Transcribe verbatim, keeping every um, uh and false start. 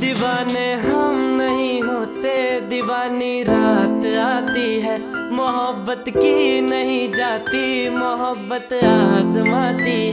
दीवाने हम नहीं होते, दीवानी रात आती है। मोहब्बत की नहीं जाती, मोहब्बत आजमाती है।